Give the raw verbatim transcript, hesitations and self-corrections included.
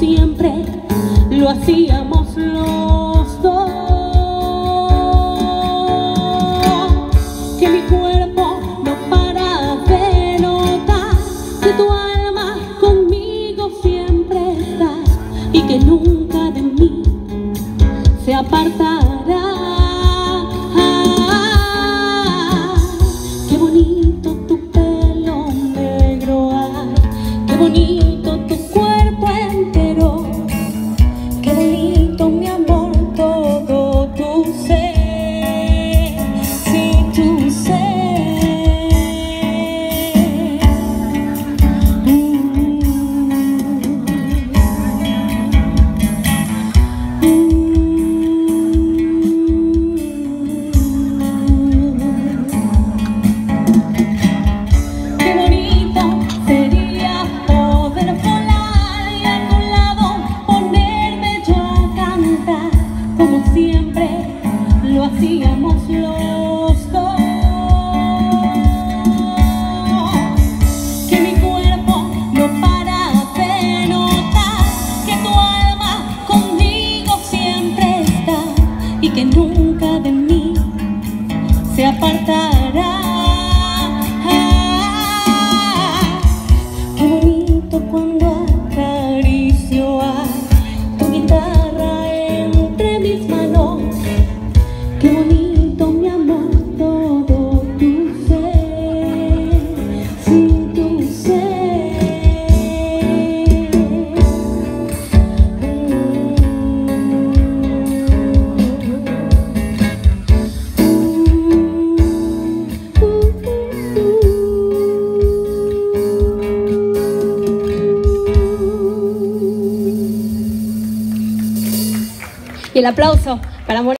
siempre lo hacíamos los dos. Que mi cuerpo no para de notar que tu alma conmigo siempre está y que nunca de mí se apartará. Qué bonito tu pelo negro, ay, qué bonito tu cuerpo entero, qué bonito mi amor todo tu ser, sí tu ser. mm. Mm. Lo hacíamos los dos. Que mi cuerpo no para de notar que tu alma conmigo siempre está y que nunca de mí se apartará. Qué bonito cuando acaricio a tu guitarra entre mis manos. Qué bonito mi amor todo tu ser, sin tu ser. uh, uh, uh, uh. Y el aplauso para Morena.